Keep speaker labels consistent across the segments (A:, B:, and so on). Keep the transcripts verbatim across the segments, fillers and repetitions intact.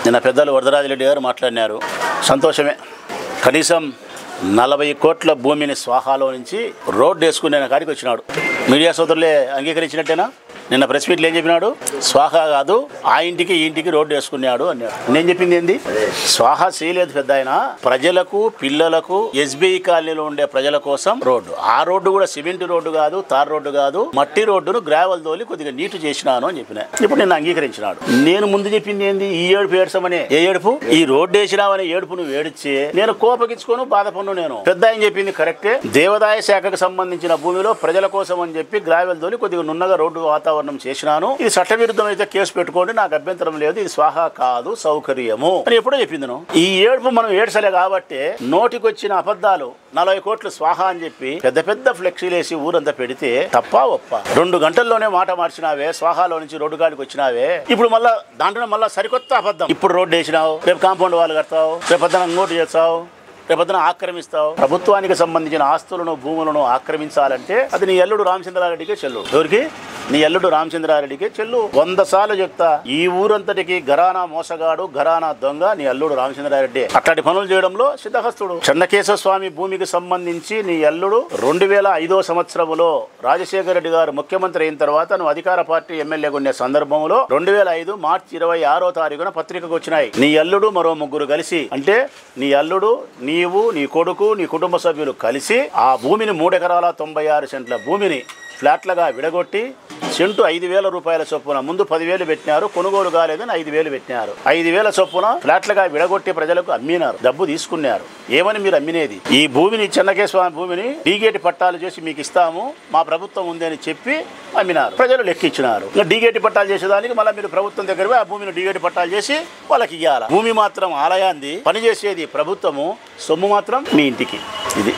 A: నిన్న పెద్దలు వరదరాజిరెడ్డి గారు మాట్లాడినారు, సంతోషమే. కనీసం నలభై కోట్ల భూమిని స్వాహాలో నుంచి రోడ్డు వేసుకునే కాడికి వచ్చినాడు. మీడియా సోదరులే అంగీకరించినట్టేనా? నిన్న ప్రెస్ మీట్లో ఏం చెప్పినాడు? స్వాహా కాదు, ఆ ఇంటికి ఈ ఇంటికి రోడ్డు వేసుకున్నాడు అన్నాడు. నేను చెప్పింది ఏంది? స్వాహా చేయలేదు పెద్ద ఆయన, ప్రజలకు పిల్లలకు ఎస్బీఐ కాలనీలో ఉండే ప్రజల కోసం రోడ్డు. ఆ రోడ్డు కూడా సిమెంట్ రోడ్డు కాదు, తార్ రోడ్డు కాదు, మట్టి రోడ్డును గ్రావెల్ తోలి కొద్దిగా నీటు చేసినాను అని చెప్పిన. ఇప్పుడు నిన్న అంగీకరించినాడు. నేను ముందు చెప్పింది ఏంది? ఈ ఏడుపు ఏడ్చమనే. ఏ ఏడుపు? ఈ రోడ్డు వేసినావనే ఏడుపు నువ్వు ఏడిచి నేను కోపగించుకోను, బాధపన్ను. నేను పెద్ద ఆయన చెప్పింది కరెక్టే. దేవాదాయ శాఖకు సంబంధించిన భూమిలో ప్రజల కోసం అని చెప్పి గ్రావెల్ తోలి కొద్దిగా నున్నగా రోడ్డు వాతావరణం చేసినాను. ఇది చట్టవిరుద్ధం అయితే కేసు పెట్టుకోండి, నాకు అభ్యంతరం లేదు, ఇది స్వాహా కాదు, సౌకర్యము అని ఎప్పుడో చెప్పింది. ఈ ఏడుపు మనం ఏడ్చలే కాబట్టి నోటికొచ్చిన అబద్ధాలు నలభై కోట్లు స్వాహా అని చెప్పి పెద్ద పెద్ద ఫ్లెక్సీలు వేసి ఊరంతా పెడితే తప్ప ఒప్ప. రెండు గంటల్లోనే మాట మార్చినావే, స్వాహాలో నుంచి రోడ్డు గాడికి వచ్చినావే. ఇప్పుడు మళ్ళా దాంట్లో మళ్ళా సరికొత్త అబద్ధం. ఇప్పుడు రోడ్డు వేసినావు, రేపు కాంపౌండ్ వాళ్ళు కడతావు, రేపు పొద్దున నోటు చేస్తావు, రేపొద్దున ఆక్రమిస్తావు. ప్రభుత్వానికి సంబంధించిన ఆస్తులను భూములను ఆక్రమించాలంటే అది నీ అల్లుడు రామచంద్రారెడ్డికే చెల్లు. ఎవరికి? నీ అల్లుడు రామచంద్రారెడ్డికే చెల్లు. వంద సార్లు చెప్తా, ఈ ఊరంతటికి ఘరానా మోసగాడు, ఘరానా దొంగ నీ అల్లుడు రామచంద్రారెడ్డి. అట్లాంటి పనులు చేయడంలో సిద్ధహస్తుడు. చెన్నకేశవ స్వామి భూమికి సంబంధించి నీ అల్లుడు రెండు వేల ఐదో సంవత్సరంలో రాజశేఖర రెడ్డి గారు ముఖ్యమంత్రి అయిన తర్వాత నువ్వు అధికార పార్టీ ఎమ్మెల్యేగా ఉండే సందర్భంలో రెండు వేల ఐదు మార్చి ఇరవై ఆరో తారీఖున పత్రికకు వచ్చినాయి. నీ అల్లుడు మరో ముగ్గురు కలిసి, అంటే నీ అల్లుడు, నీవు, నీ కొడుకు, నీ కుటుంబ సభ్యులు కలిసి ఆ భూమిని మూడెకరాల తొంభై ఆరు సెంట్ల భూమిని ఫ్లాట్లుగా విడగొట్టి సెంటు ఐదు వేల రూపాయల చొప్పున, ముందు పదివేలు పెట్టినారు, కొనుగోలు కాలేదని ఐదు వేలు పెట్టినారు. ఐదు వేల చొప్పున ఫ్లాట్లుగా విడగొట్టి ప్రజలకు అమ్మినారు, డబ్బు తీసుకున్నారు. ఏమని మీరు అమ్మినేది? ఈ భూమిని, చెన్నకేశ్వర భూమిని డీగేటి పట్టాలు చేసి మీకు ఇస్తాము, మా ప్రభుత్వం ఉంది అని చెప్పి అమ్మినారు. ప్రజలు లెక్కించినారు. ఇంకా డీగేటి పట్టాలు చేసేదానికి మళ్ళీ మీరు ప్రభుత్వం దగ్గర ఆ భూమిని డీగేటి పట్టాలు చేసి వాళ్ళకి ఇవ్వాలి. భూమి మాత్రం ఆలయాన్ని, పనిచేసేది ప్రభుత్వము, సొమ్ము మాత్రం మీ ఇంటికి. ఇది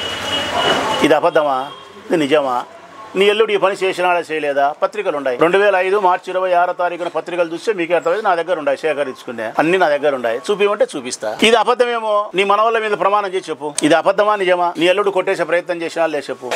A: ఇది అబద్ధమా? ఇది నిజమా? నీ ఎల్లుడు ఈ పని చేసినాడా చేయలేదా? పత్రికలు ఉన్నాయి. రెండు వేల ఐదు మార్చి ఇరవై ఆరో తారీఖున పత్రికలు చూస్తే మీకే అర్థమైంది. నా దగ్గర ఉన్నాయి, సేకరించుకునే అన్ని నా దగ్గర ఉన్నాయి. చూపిమంటే చూపిస్తా. ఇది అబద్ధమేమో నీ మనవళ్ళ మీద ప్రమాణం చేసి చెప్పు. ఇది అబద్ధమా నిజమా? నీ ఎల్లుడు కొట్టేసే ప్రయత్నం చేసినా లే చెప్పు.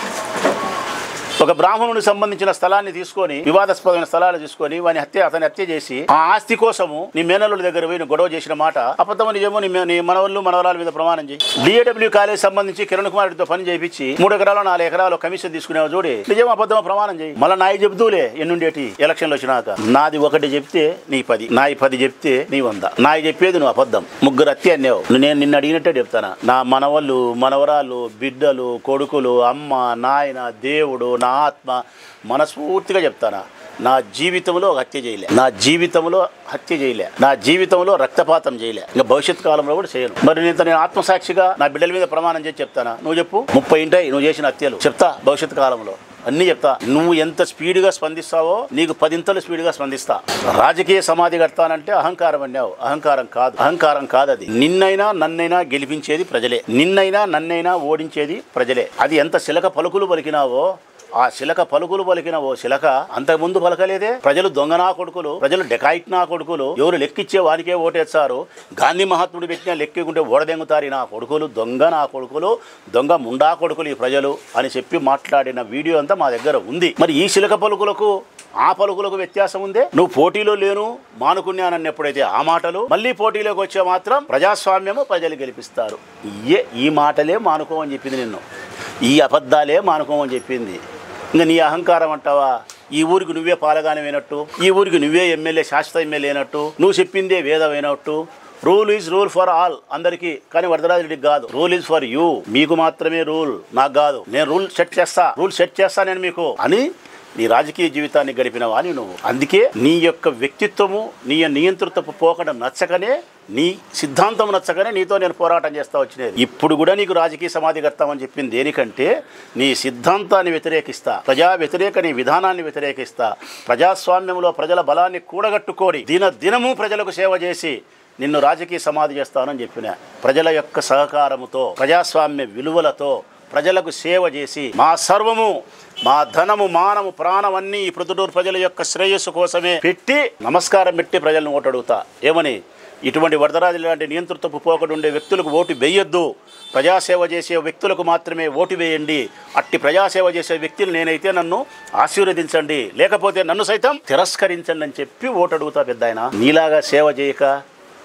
A: ఒక బ్రాహ్మణునికి సంబంధించిన స్థలాన్ని తీసుకొని, వివాదాస్పదమైన స్థలాలు తీసుకొని వాని హత్య అతని హత్య చేసి ఆ ఆస్తి కోసము నీ మేనల్లుడి దగ్గర పోయి గొడవ చేసిన మాట అబద్ధమో నిజమో నీ మనవళ్ళు మనవరాల మీద ప్రమాణం చేయి. డిఏడబ్ల్యూ కాలేజ్ సంబంధించి కిరణ్ కుమార్ రెడ్డితో పని చేయించి మూడు ఎకరాలు నాలుగు ఎకరాలు కమిషన్ తీసుకునేవా చూడి, నిజమో అబద్ధమో ప్రమాణం చేయి. మళ్ళీ నాయి చెబుతూలే ఎన్నుండేటి ఎలక్షన్లు వచ్చినాక. నాది ఒకటి చెప్తే నీ పది, నాయి పది చెప్తే నీ వంద. నాయి చెప్పేది నువ్వు అబద్ధం. ముగ్గురు హత్య అన్నావు, నేను నిన్ను అడిగినట్టే చెప్తానా. నా మనవళ్ళు మనవరాలు బిడ్డలు కొడుకులు అమ్మ నాయన దేవుడు నా ఆత్మ మనస్ఫూర్తిగా చెప్తానా, నా జీవితంలో హత్య చేయలే, నా జీవితంలో హత్య చేయలే, నా జీవితంలో రక్తపాతం చేయలే, ఇంకా భవిష్యత్ కాలంలో కూడా చేయను. మరి నేను నేను ఆత్మసాక్షిగా నా బిడ్డల మీద ప్రమాణం చేసి చెప్తానా? నువ్వు చెప్పు. ముప్పై ఇంటాయి నువ్వు చేసిన హత్యలు చెప్తా, భవిష్యత్ కాలంలో అన్ని చెప్తా. నువ్వు ఎంత స్పీడ్గా స్పందిస్తావో నీకు పదింతలు స్పీడ్గా స్పందిస్తా. రాజకీయ సమాధి కడతానంటే అహంకారం అన్నావు. అహంకారం కాదు, అహంకారం కాదు అది. నిన్నైనా నన్నైనా గెలిపించేది ప్రజలే, నిన్నైనా నన్నైనా ఓడించేది ప్రజలే. అది ఎంత శిలక పలుకులు పలికినావో, ఆ శిలక పలుకులు పలికిన ఓ శిలక అంతకుముందు పలకలేదే. ప్రజలు దొంగ నా కొడుకులు, ప్రజలు డెకాయిట్ నా కొడుకులు, ఎవరు లెక్కిచ్చే వారికే ఓటేస్తారు. గాంధీ మహాత్ముడు పెట్టిన లెక్కికుంటే ఓడదెంగుతారు నా కొడుకులు, దొంగ నా కొడుకులు, దొంగ ముండా కొడుకులు ఈ ప్రజలు అని చెప్పి మాట్లాడిన వీడియో అంతా మా దగ్గర ఉంది. మరి ఈ శిలక పలుకులకు ఆ పలుకులకు వ్యత్యాసం ఉందే. నువ్వు పోటీలో లేను మానుకున్నానని ఎప్పుడైతే ఆ మాటలు, మళ్ళీ పోటీలోకి వచ్చే మాత్రం ప్రజాస్వామ్యము ప్రజలు గెలిపిస్తారు. ఏ ఈ మాటలే మానుకోమని చెప్పింది నిన్ను, ఈ అబద్ధాలే మానుకోమని చెప్పింది. ఇంకా నీ అహంకారం అంటావా? ఈ ఊరికి నువ్వే పాలగానమైనట్టు, ఈ ఊరికి నువ్వే ఎమ్మెల్యే శాశ్వత ఎమ్మెల్యే అయినట్టు, నువ్వు చెప్పిందే వేదమైనట్టు. Rule is rule for all, అందరికీ. కానీ వరదరాజిరెడ్డికి కాదు. రూల్ ఈజ్ ఫర్ యూ, మీకు మాత్రమే రూల్, నాకు కాదు. నేను రూల్ సెట్ చేస్తా, రూల్ సెట్ చేస్తా నేను మీకు అని నీ రాజకీయ జీవితాన్ని గడిపినవా అని నువ్వు. అందుకే నీ యొక్క వ్యక్తిత్వము, నీ నియంత్రితపు పోకడం నచ్చకనే, నీ సిద్ధాంతం నచ్చకనే నీతో నేను పోరాటం చేస్తా వచ్చినది. ఇప్పుడు కూడా నీకు రాజకీయ సమాధి కడతామని చెప్పింది దేనికంటే నీ సిద్ధాంతాన్ని వ్యతిరేకిస్తా, ప్రజా వ్యతిరేక నీ విధానాన్ని వ్యతిరేకిస్తా, ప్రజాస్వామ్యంలో ప్రజల బలాన్ని కూడగట్టుకోడి దిన దినము ప్రజలకు సేవ చేసి నిన్ను రాజకీయ సమాధి చేస్తానని చెప్పిన. ప్రజల యొక్క సహకారముతో, ప్రజాస్వామ్య విలువలతో ప్రజలకు సేవ చేసి మా సర్వము, మా ధనము, మానము, ప్రాణం అన్నీ ఈ ప్రొద్దుటూరు ప్రజల యొక్క శ్రేయస్సు కోసమే పెట్టి నమస్కారం పెట్టి ప్రజలను ఓటు అడుగుతా. ఏమని? ఇటువంటి వరదరాజు లాంటి నియంతృత్వపు పోకడు ఉండే వ్యక్తులకు ఓటు వేయొద్దు, ప్రజాసేవ చేసే వ్యక్తులకు మాత్రమే ఓటు వేయండి. అట్టి ప్రజాసేవ చేసే వ్యక్తులు నేనైతే నన్ను ఆశీర్వదించండి, లేకపోతే నన్ను సైతం తిరస్కరించండి అని చెప్పి ఓటు అడుగుతా. పెద్ద ఆయన నీలాగా సేవ చేయక,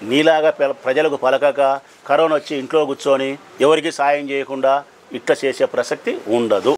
A: నీలాగా ప్రజలకు పలకక కరోనా వచ్చి ఇంట్లో కూర్చొని ఎవరికి సాయం చేయకుండా ఇట్లా చేసే ప్రసక్తి ఉండదు.